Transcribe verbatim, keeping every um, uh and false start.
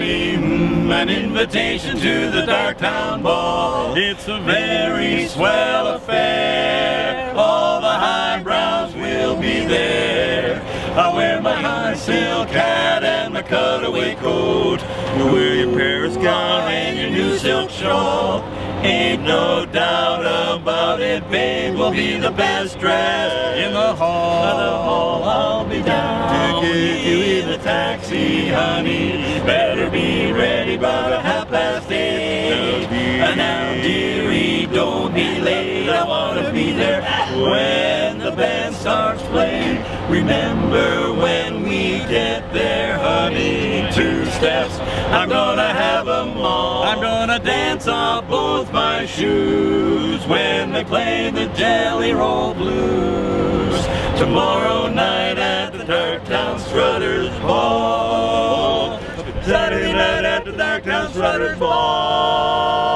honey, mm, an invitation to the Darktown Ball. It's a very swell affair, all the highbrows will be there. I'll wear my high silk hat and my cutaway coat. You'll wear your Paris gown and your new silk shawl. Ain't no doubt about it, babe, we'll be the best dressed in the hall. In the hall, I'll be down to get you in a taxi, honey. Better be ready by half past eight. And now, dearie, don't be late. I want to be there when the band starts playing. Remember when we get there, honey, two steps, I'm gonna have them all. I'm gonna dance off both my shoes when they play the Jelly Roll Blues. Tomorrow night at the Darktown Strutters Ball. Saturday night at the Darktown Strutters Ball.